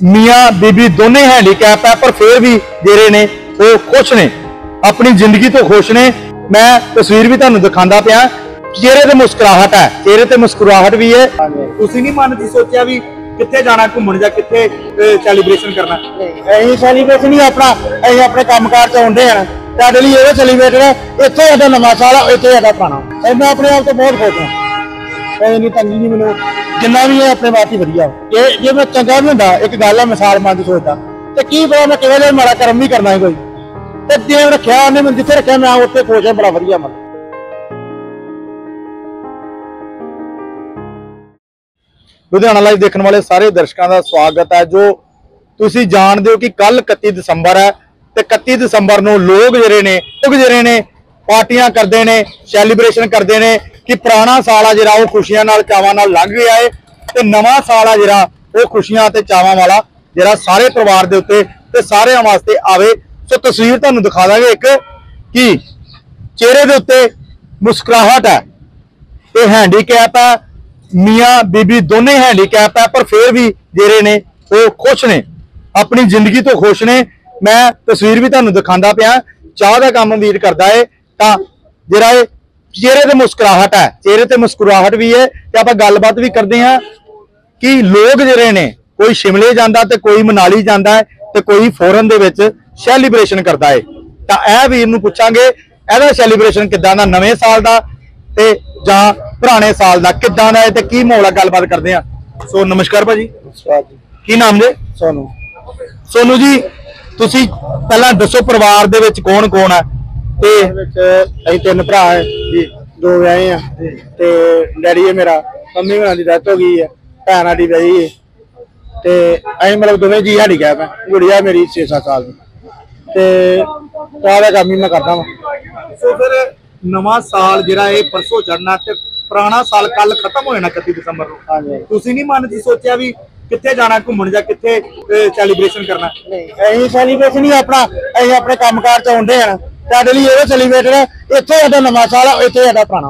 मियाँ बीबी दोने हैंडीकैप है पर फिर भी जेरे ने वो खुश ने, अपनी जिंदगी तो खुश ने। मैं तस्वीर भी तुहानू दिखांदा पिया, चेहरे ते मुस्कुराहट है, चेहरे ते मुस्कुराहट भी है। तुसीं नहीं मन च सोचिया भी कित्थे जाना घूमन जां कित्थे सैलीब्रेशन करना? ਅਸੀਂ ਸੈਲੀਬ੍ਰੇਸ਼ਨ ਹੀ ਆਪਣਾ ਅਸੀਂ ਆਪਣੇ ਕੰਮਕਾਰ ਚ ਆਉਂਦੇ ਆ। ਸਾਡੇ ਲਈ ਇਹ ਸੈਲੀਬ੍ਰੇਟ ਹੈ, ਇੱਥੇ ਸਾਡਾ ਨਵਾਂ ਸਾਲ ਆ, ਇੱਥੇ ਸਾਡਾ ਪੁਰਾਣਾ। ਮੈਂ ਆਪਣੇ ਆਪ ਤੋਂ ਬਹੁਤ ਖੁਸ਼ ਹਾਂ। ਇਹ ਨਹੀਂ ਤੰਗੀ ਨਹੀਂ ਮੈਨੂੰ, ਜਿੰਨਾ ਵੀ ਹੈ ਆਪਣੇ ਬਾਤ ਹੀ ਵਧੀਆ। ਜੇ ਮੈਂ ਚੰਗਾ ਵੀ ਹੁੰਦਾ, ਇੱਕ ਗੱਲ ਹੈ ਮਿਸਾਲ ਮੰਨ ਕੇ ਸੋਚਦਾ ਤੇ ਕੀ ਪਤਾ ਮੈਂ ਕਿਵੇਂ ਮਾੜਾ ਕਰਮ ਵੀ ਕਰਨਾ ਹੈ ਕੋਈ, ਤੇ ਜਿਵੇਂ ਰੱਖਿਆ ਉਹਨੇ ਮੈਨੂੰ ਜਿੱਥੇ ਰੱਖਿਆ ਮੈਂ ਉੱਥੇ ਖੁਸ਼ ਹਾਂ, ਬੜਾ ਵਧੀਆ ਮਨ। ਲੁਧਿਆਣਾ ਲਾਈਵ ਦੇਖਣ ਵਾਲੇ ਸਾਰੇ ਦਰਸ਼ਕਾਂ ਦਾ ਸਵਾਗਤ ਹੈ। ਜੋ ਤੁਸੀਂ ਜਾਣਦੇ ਹੋ ਕਿ ਕੱਲ 31 ਦਸੰਬਰ ਹੈ ਤੇ 31 ਦਸੰਬਰ ਨੂੰ ਲੋਕ ਜਿਹੜੇ ਨੇ ਪਾਰਟੀਆਂ ਕਰਦੇ ਨੇ, ਸੈਲੀਬ੍ਰੇਸ਼ਨ ਕਰਦੇ ਨੇ ਕਿ ਪੁਰਾਣਾ ਸਾਲ ਆ ਜਿਹੜਾ ਉਹ ਖੁਸ਼ੀਆਂ ਨਾਲ ਚਾਵਾਂ ਨਾਲ ਲੰਘ ਗਿਆ ਹੈ ਤੇ ਨਵਾਂ ਸਾਲ ਆ ਜਿਹੜਾ ਉਹ ਖੁਸ਼ੀਆਂ ਤੇ ਚਾਵਾਂ ਵਾਲਾ ਜਿਹੜਾ ਸਾਰੇ ਪਰਿਵਾਰ ਦੇ ਉੱਤੇ ਤੇ ਸਾਰਿਆਂ ਵਾਸਤੇ ਆਵੇ। ਸੋ ਤਸਵੀਰ ਤੁਹਾਨੂੰ ਦਿਖਾ ਦਾਂਗੇ ਇੱਕ ਕਿ ਚਿਹਰੇ ਦੇ ਉੱਤੇ ਮੁਸਕਰਾਹਟ ਹੈ। ਇਹ हैंडीकैप है, मियाँ बीबी दोने हैंडीकैप है पर फिर भी जेरे ने वो खुश ने, अपनी जिंदगी तो खुश ने। मैं तस्वीर भी तुहानू दिखांदा पिया, चाह का काम वीर करता है तां जिहड़ा चेहरे ते मुस्कुराहट है, चेहरे ते मुस्कुराहट भी है। ते आपां गलबात भी करते हैं कि लोग जिहड़े ने कोई शिमले जांदा ते कोई मनाली जांदा है ते कोई फॉरन दे विच सैलीब्रेशन करता है। तां इह वीर नूं पुछांगे इहदा सैलीब्रेशन किदां दा, नवें साल दा ते जां पुराने साल दा किदां दा है ते की माहौल है, गलबात करते हैं। सो नमस्कार भाजी, की नाम जे? सोनू। सोनू जी, तुसी पहला दसो परिवार दे विच कौन कौन है? ते ਅਸੀਂ ਤਿੰਨ ਭਰਾ ਹੈ ਜੀ, ਦੋ ਵਿਆਹੇ ਆ ਤੇ ਡੈਡੀ ਹੈ ਮੇਰਾ, ਮੰਮੀ ਮੇਰਾ ਦੀ ਡੈਥ ਹੋ ਗਈ ਹੈ, ਭੈਣ ਸਾਡੀ ਵਿਆਹੀ ਹੈ ਤੇ ਅਸੀਂ ਮਤਲਬ ਦੋਵੇਂ ਜੀ ਹੈਂਡੀਕੈਪ ਹੈ। ਗੁੜੀਆ ਮੇਰੀ 6-7 ਸਾਲ ਦੀ ਤੇ ਚਾਹ ਦਾ ਕੰਮ ਹੀ ਮੈਂ ਕਰਦਾ ਵਾਂ। ਸੋ ਫਿਰ ਨਵਾਂ ਸਾਲ ਜਿਹੜਾ ਇਹ ਪਰਸੋਂ ਚੜਨਾ ਤੇ ਪੁਰਾਣਾ ਸਾਲ ਕੱਲ ਖਤਮ ਹੋ ਜਾਣਾ 31 ਦਸੰਬਰ ਨੂੰ। ਹਾਂਜੀ, ਤੁਸੀਂ ਨਹੀਂ ਮਨ 'ਚ ਸੋਚਿਆ ਵੀ ਕਿੱਥੇ ਜਾਣਾ ਘੁੰਮਣ ਜਾਂ ਕਿੱਥੇ ਸੈਲੀਬ੍ਰੇਸ਼ਨ ਕਰਨਾ? ਨਹੀਂ, ਅਸੀਂ ਸੈਲੀਬ੍ਰੇਸ਼ਨ ਹੀ ਆਪਣਾ ਅਸੀਂ ਆਪਣੇ ਕੰਮਕਾਰ ਚ ਆਉਂਦੇ ਆ। ਸਾਡੇ ਲਈ ਇਹ ਸੈਲੀਬ੍ਰੇਟ ਹੈ, ਇੱਥੇ ਸਾਡਾ ਨਵਾਂ ਸਾਲ ਆ, ਇੱਥੇ ਸਾਡਾ ਪੁਰਾਣਾ।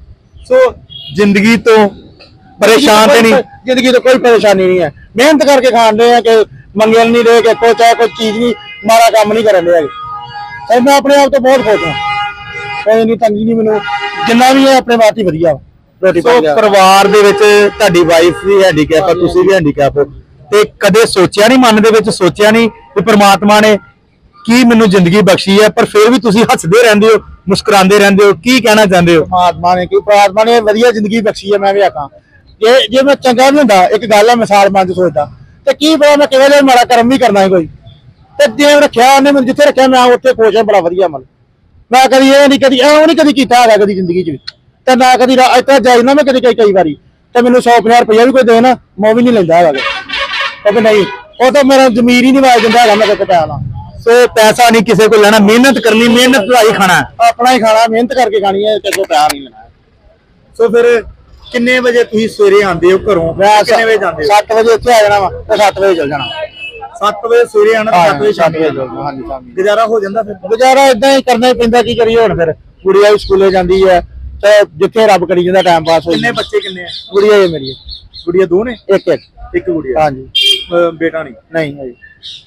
ਸੋ ਜ਼ਿੰਦਗੀ ਤੋਂ ਪਰੇਸ਼ਾਨ ਤੇ ਨਹੀਂ? ਜ਼ਿੰਦਗੀ ਤੋਂ ਕੋਈ ਪਰੇਸ਼ਾਨੀ ਨਹੀਂ ਹੈ, ਮਿਹਨਤ ਕਰਕੇ ਖਾਂਦੇ ਆ ਕਿ ਮੰਗਲ ਨਹੀਂ ਰਹੇ ਕਿ ਕੋਈ ਚਾਹੇ ਕੋਈ ਚੀਜ਼ ਨਹੀਂ, ਮਾੜਾ ਕੰਮ ਨਹੀਂ ਕਰਨ ਦੇ ਹੈਗੇ। ਮੈਂ ਆਪਣੇ ਆਪ ਤੋਂ ਬਹੁਤ ਖੁਸ਼ ਹਾਂ। ਕੋਈ ਨਹੀਂ ਤੰਗੀ ਨਹੀਂ ਮੈਨੂੰ, ਜਿੰਨਾ ਵੀ ਹੈ ਆਪਣੇ ਬਾਤ ਹੀ ਵਧੀਆ। ਰੋਟੀ ਪਰਿਵਾਰ ਦੇ ਵਿੱਚ ਤੁਹਾਡੀ ਵਾਈਫ ਵੀ ਹੈਂਡੀਕੈਪ ਆ, ਤੁਸੀਂ ਵੀ ਹੈਂਡੀਕੈਪ ਹੋ, ਤੇ ਕਦੇ ਸੋਚਿਆ ਨਹੀਂ, ਮਨ ਦੇ ਵਿੱਚ ਸੋਚਿਆ ਨਹੀਂ ਕਿ ਪ੍ਰਮਾਤਮਾ ਨੇ ਕੀ ਮੈਨੂੰ ਜ਼ਿੰਦਗੀ ਬਖਸ਼ੀ ਹੈ ਪਰ ਫਿਰ ਵੀ ਤੁਸੀਂ ਹੱਸਦੇ ਰਹਿੰਦੇ ਹੋ, ਮੁਸਕਰਾਉਂਦੇ ਰਹਿੰਦੇ ਹੋ? ਕੀ ਕਹਿਣਾ ਚਾਹੁੰਦੇ ਹੋ? ਪਰਮਾਤਮਾ ਨੇ ਵਧੀਆ ਜ਼ਿੰਦਗੀ ਬਖਸ਼ੀ ਹੈ। ਮੈਂ ਵੀ ਆਖਾਂ ਜੇ ਮੈਂ ਚੰਗਾ ਵੀ ਹੁੰਦਾ, ਇੱਕ ਗੱਲ ਹੈ ਮਿਸਾਲ ਮੰਨ ਕੇ ਸੋਚਦਾ ਤੇ ਕੀ ਪਤਾ ਮੈਂ ਕਿਵੇਂ ਮਾੜਾ ਕਰਮ ਵੀ ਕਰਨਾ ਹੈ ਕੋਈ, ਤੇ ਜਿਵੇਂ ਰੱਖਿਆ ਉਹਨੇ ਮੈਨੂੰ ਜਿੱਥੇ ਰੱਖਿਆ ਮੈਂ ਉੱਥੇ ਖੁਸ਼ ਹਾਂ, ਬੜਾ ਵਧੀਆ ਮਨ। ਮੈਂ ਕਦੀ ਇਹ ਨਹੀਂ ਕਦੀ ਉਹ ਨਹੀਂ ਕਦੀ ਕੀਤਾ ਹੈਗਾ ਕਦੀ ਜ਼ਿੰਦਗੀ 'ਚ ਵੀ, ਤੇ ਨਾ ਕਦੀ ਇੱਥੇ ਜਾਈ ਨਾ ਮੈਂ ਕਈ ਵਾਰੀ ਤੇ ਮੈਨੂੰ 150 ਰੁਪਇਆ ਵੀ ਕੋਈ ਦੇ ਨਾ ਮੈਂ ਵੀ ਨਹੀਂ ਲੈਂਦਾ ਹੈਗਾ ਕਿ ਨਹੀਂ, ਉਹ ਤਾਂ ਮੇਰਾ ਜ਼ਮੀਰ ਹੀ ਨਹੀਂ ਵਾਜ ਦਿੰਦਾ ਹੈਗਾ ਮੈਂ ਕਿਤੇ ਪੈਸਾ ਲਾ। ਸੋ ਪੈਸਾ ਨਹੀਂ ਕਿਸੇ ਕੋਲ ਲੈਣਾ, ਮਿਹਨਤ ਕਰਨੀ, ਮਿਹਨਤ ਦਾ ਹੀ ਖਾਣਾ, ਆਪਣਾ ਹੀ ਖਾਣਾ, ਮਿਹਨਤ ਕਰਕੇ ਖਾਣੀ ਹੈ, ਕਿਸੇ ਕੋਲ ਪੈਸਾ ਨਹੀਂ ਲੈਣਾ। ਸੋ ਫਿਰ ਕਿੰਨੇ ਵਜੇ ਤੁਸੀਂ ਸਵੇਰੇ ਆਉਂਦੇ ਹੋ ਘਰੋਂ? ਕਿੰਨੇ ਵਜੇ ਜਾਂਦੇ ਹੋ? 7 ਵਜੇ ਇੱਥੇ ਆ ਜਾਣਾ ਵਾ ਤੇ 7 ਵਜੇ ਚਲ ਜਾਣਾ। 7 ਵਜੇ ਸਵੇਰੇ ਆਣਾ ਤੇ 7 ਵਜੇ ਸ਼ਾਮੀ ਹਾਂਜੀ ਸ਼ਾਮੀ। ਗੁਜ਼ਾਰਾ ਹੋ ਜਾਂਦਾ? ਫਿਰ ਗੁਜ਼ਾਰਾ ਇਦਾਂ ਹੀ ਕਰਨਾ ਹੀ ਪੈਂਦਾ, ਕੀ ਕਰੀਏ ਹੁਣ। ਫਿਰ ਗੁੜੀਆ ਵੀ ਸਕੂਲੇ ਜਾਂਦੀ ਹੈ ਤੇ ਜਿੱਥੇ ਰੱਬ ਕਰੀ ਜਾਂਦਾ ਟਾਈਮ ਪਾਸ ਹੋ ਜਾਂਦਾ। ਕਿੰਨੇ ਬੱਚੇ ਕਿੰਨੇ ਆ? ਗੁੜੀਆ ਹੈ ਮੇਰੀ, ਗੁੜੀਆ ਦੋ ਨੇ? ਇੱਕ ਗੁੜੀਆ? ਹਾਂਜੀ, ਬੇਟਾ ਨਹੀਂ? ਨਹੀਂ ਹੈ ਜੀ।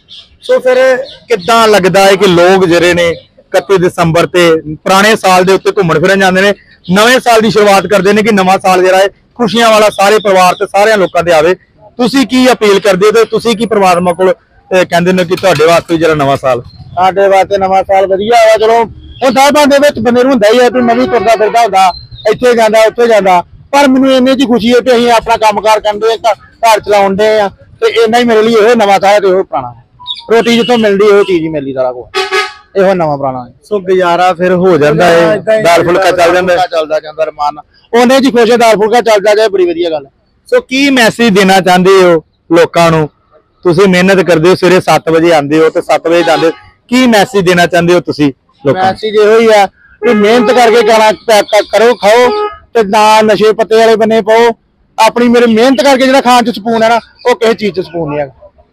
ਸੋ ਫਿਰ ਕਿੱਦਾਂ ਲੱਗਦਾ ਹੈ ਕਿ ਲੋਕ ਜਿਹੜੇ ਨੇ 31 ਦਸੰਬਰ ਤੇ ਪੁਰਾਣੇ ਸਾਲ ਦੇ ਉੱਤੇ ਘੁੰਮਣ ਫਿਰਨ ਜਾਂਦੇ ਨੇ, ਨਵੇਂ ਸਾਲ ਦੀ ਸ਼ੁਰੂਆਤ ਕਰਦੇ ਨੇ ਕਿ ਨਵਾਂ ਸਾਲ ਜਿਹੜਾ ਹੈ ਖੁਸ਼ੀਆਂ ਵਾਲਾ ਸਾਰੇ ਪਰਿਵਾਰ ਤੇ ਸਾਰਿਆਂ ਲੋਕਾਂ ਤੇ ਆਵੇ? ਤੁਸੀਂ ਕੀ ਅਪੀਲ ਕਰਦੇ ਹੋ ਤੇ ਤੁਸੀਂ ਕੀ ਪਰਮਾਤਮਾ ਕੋਲ ਕਹਿੰਦੇ ਨੇ ਕਿ ਤੁਹਾਡੇ ਵਾਸਤੇ ਜਿਹੜਾ ਨਵਾਂ ਸਾਲ? ਸਾਡੇ ਵਾਸਤੇ ਨਵਾਂ ਸਾਲ ਵਧੀਆ ਆ। ਚਲੋ ਹੁਣ ਸਾਹਿਬਾਂ ਦੇ ਵਿੱਚ ਬੰਦੇ ਨੂੰ ਹੁੰਦਾ ਹੀ ਹੈ ਕਿ ਮੈਂ ਵੀ ਤੁਰਦਾ ਫਿਰਦਾ ਹੁੰਦਾ, ਇੱਥੇ ਜਾਂਦਾ ਉੱਥੇ ਜਾਂਦਾ, ਪਰ ਮੈਨੂੰ ਇੰਨੇ ਦੀ ਖੁਸ਼ੀ ਹੈ ਕਿ ਅਸੀਂ ਆਪਣਾ ਕੰਮਕਾਰ ਕਰਦੇ ਆ, ਘਰ ਚਲਾਉਂਦੇ ਆ, ਤੇ ਇੰਨਾ ਹੀ ਮੇਰੇ ਲਈ ਇਹੋ ਨਵਾਂ ਸਾਲ ਤੇ ਇਹੋ ਪੁਰਾਣਾ। ਰੋਟੀ ਜਿੱਥੋਂ ਮਿਲਦੀ ਇਹੋ ਚੀਜ਼ ਹੀ ਮਿਲਦੀ, ਸਾਰਾ ਕੁਝ ਇਹੋ ਨਵਾਂ ਪੁਰਾਣਾ। ਸੋ ਗੁਜ਼ਾਰਾ ਫਿਰ ਹੋ ਜਾਂਦਾ ਹੈ, ਦਾਲ ਫੁਲਕਾ ਚੱਲ ਜਾਂਦਾ, ਚੱਲਦਾ ਜਾਂਦਾ ਰਮਾਨ, ਉਹਨੇ ਜੀ ਖੁਸ਼ ਦਾਲ ਫੁਲਕਾ ਚੱਲਦਾ ਜਾਏ, ਬੜੀ ਵਧੀਆ ਗੱਲ। ਸੋ ਕੀ ਮੈਸੇਜ ਦੇਣਾ ਚਾਹੁੰਦੇ ਹੋ ਲੋਕਾਂ ਨੂੰ? ਤੁਸੀਂ ਮਿਹਨਤ ਕਰਦੇ ਹੋ, ਸਵੇਰੇ 7 ਵਜੇ ਆਉਂਦੇ ਹੋ ਤੇ 7 ਵਜੇ ਜਾਂਦੇ ਹੋ, ਕੀ ਮੈਸੇਜ ਦੇਣਾ ਚਾਹੁੰਦੇ ਹੋ ਤੁਸੀਂ ਲੋਕਾਂ ਨੂੰ? ਮੈਸੇਜ ਇਹੋ ਹੀ ਆ ਕਿ ਮਿਹਨਤ ਕਰਕੇ ਕਰੋ, ਖਾਓ ਤੇ ਨਾ ਨਸ਼ੇ ਪੱਤੇ ਵਾਲੇ ਬੰਨੇ ਪਾਓ। ਆਪਣੀ ਮੇਰੀ ਮਿਹਨਤ ਕਰਕੇ ਜਿਹੜਾ ਖਾਣ ਚ ਸਕੂਨ ਹੈ ਨਾ, ਉਹ ਕਿਸੇ ਚੀਜ਼ ਚ ਸਕੂਨ ਨਹੀਂ ਹੈਗਾ।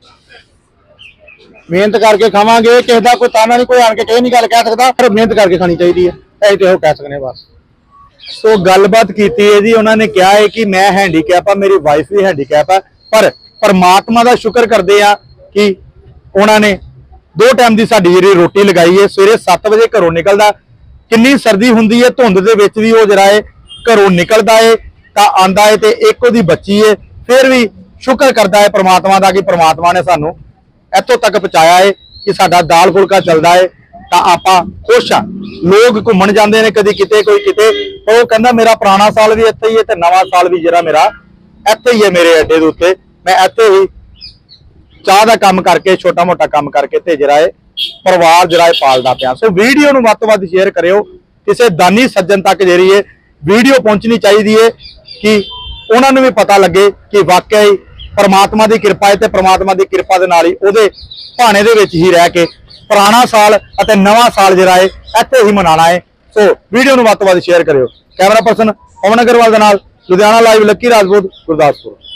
ਮਿਹਨਤ ਕਰਕੇ ਖਾਵਾਂਗੇ, ਕਿਸੇ ਦਾ ਕੋਈ ਤਾਨਾ ਨਹੀਂ, ਕੋਈ ਆਣ ਕੇ ਕਿਸੇ ਨਹੀਂ ਗੱਲ ਕਹਿ ਸਕਦਾ, ਪਰ ਮਿਹਨਤ ਕਰਕੇ ਖਾਣੀ ਚਾਹੀਦੀ ਹੈ, ਅਸੀਂ ਤੇ ਇਹੋ ਕਹਿ ਸਕਦੇ ਬਸ। ਸੋ ਗੱਲਬਾਤ ਕੀਤੀ ਹੈ ਜੀ, ਉਹਨਾਂ ਨੇ ਕਿਹਾ ਹੈ ਕਿ ਮੈਂ ਹੈਂਡੀਕੈਪ ਆ, ਮੇਰੀ ਵਾਈਫ ਵੀ ਹੈਂਡੀਕੈਪ ਆ, ਪਰ परमात्मा का शुक्र करते हैं कि उन्होंने 2 टाइम की साडी जिहड़ी रोटी लगाई है। सवेरे 7 बजे घरों निकलदा, किन्नी सर्दी हुंदी है, धुंध दे विच भी वो जिहड़ा है घरों निकलदा है तां आंदा है, ते एक उहदी बच्ची है, फिर भी शुक्र करता है परमात्मा का कि परमात्मा ने सानू इत्थों तक पहुँचाया है कि साडा दाल फुलका चलता है, तां आपां खुश हाँ। लोग घूमण जांदे ने कदी किते कोई किते, पर वो कहंदा मेरा पुराना साल भी इत्थे ही है ते नवां साल भी जिहड़ा मेरा इत्थे ही है, मेरे अड्डे दे उत्ते मैं इत्थे ही चाह का काम करके छोटा मोटा काम करके ते जिहड़ा है परिवार जिहड़ा है पालदा पिया। सो वीडियो नूं वध तों वध शेयर करियो, किसी दानी सज्जन तक जिहड़ी है वीडियो पहुंचनी चाहिए है कि उन्होंने भी पता लगे कि वाकई परमात्मा की कृपा है, तो परमात्मा की कृपा के नाल ही उहदे भाणे दे विच ही रह के पुराना साल अते नवां साल जिहड़ा है इत्थे ही मनाना है। सो वीडियो नूं वध तों वध शेयर करियो। कैमरा पर्सन पवन अग्रवाल दे नाल लुधियाना लाइव, लक्की राजपूत, गुरदासपुर।